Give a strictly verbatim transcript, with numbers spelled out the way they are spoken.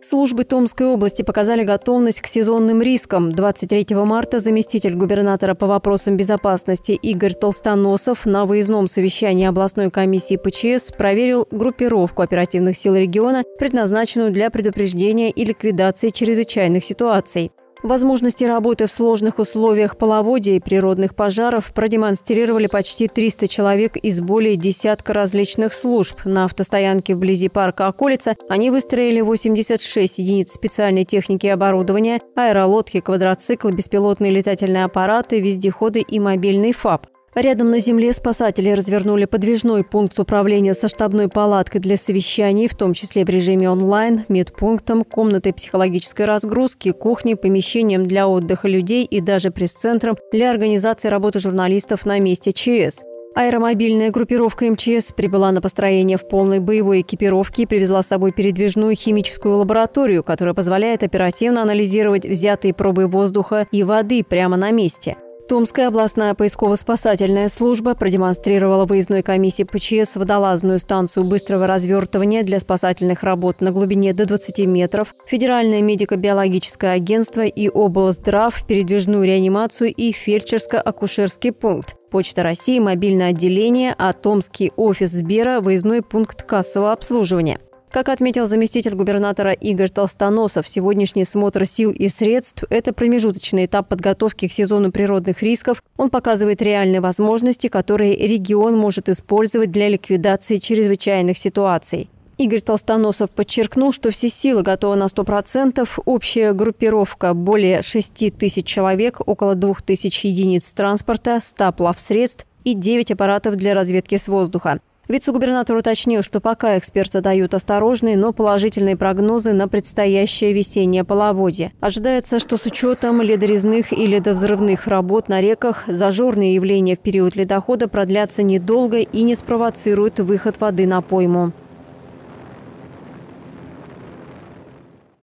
Службы Томской области показали готовность к сезонным рискам. двадцать третьего марта заместитель губернатора по вопросам безопасности Игорь Толстоносов на выездном совещании областной комиссии ПЧС проверил группировку оперативных сил региона, предназначенную для предупреждения и ликвидации чрезвычайных ситуаций. Возможности работы в сложных условиях половодья и природных пожаров продемонстрировали почти триста человек из более десятка различных служб. На автостоянке вблизи парка «Околица» они выстроили восемьдесят шесть единиц специальной техники и оборудования, аэролодки, квадроциклы, беспилотные летательные аппараты, вездеходы и мобильный ФАП. Рядом на земле спасатели развернули подвижной пункт управления со штабной палаткой для совещаний, в том числе в режиме онлайн, медпунктом, комнатой психологической разгрузки, кухней, помещением для отдыха людей и даже пресс-центром для организации работы журналистов на месте ЧС. Аэромобильная группировка МЧС прибыла на построение в полной боевой экипировке и привезла с собой передвижную химическую лабораторию, которая позволяет оперативно анализировать взятые пробы воздуха и воды прямо на месте. Томская областная поисково-спасательная служба продемонстрировала выездной комиссии ПЧС водолазную станцию быстрого развертывания для спасательных работ на глубине до двадцати метров, Федеральное медико-биологическое агентство и облздрав, передвижную реанимацию и фельдшерско-акушерский пункт, Почта России, мобильное отделение, а Томский офис Сбера – выездной пункт кассового обслуживания. Как отметил заместитель губернатора Игорь Толстоносов, сегодняшний смотр сил и средств – это промежуточный этап подготовки к сезону природных рисков. Он показывает реальные возможности, которые регион может использовать для ликвидации чрезвычайных ситуаций. Игорь Толстоносов подчеркнул, что все силы готовы на сто процентов. Общая группировка более шести тысяч человек, около двух тысяч единиц транспорта, ста плавсредств и девять аппаратов для разведки с воздуха. Вице-губернатор уточнил, что пока эксперты дают осторожные, но положительные прогнозы на предстоящее весеннее половодье. Ожидается, что с учетом ледорезных и ледовзрывных работ на реках зажорные явления в период ледохода продлятся недолго и не спровоцируют выход воды на пойму.